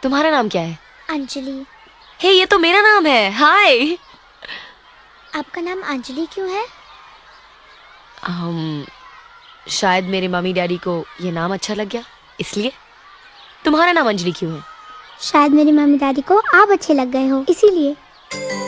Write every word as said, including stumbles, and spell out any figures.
तुम्हारा नाम क्या है? अंजलि। हे, ये तो मेरा नाम है। हाय। आपका नाम अंजलि क्यों है? हम शायद मेरे मम्मी डैडी को ये नाम अच्छा लग गया, इसलिए। तुम्हारा नाम अंजलि क्यों है? शायद मेरी मम्मी डैडी को आप अच्छे लग गए हो, इसीलिए।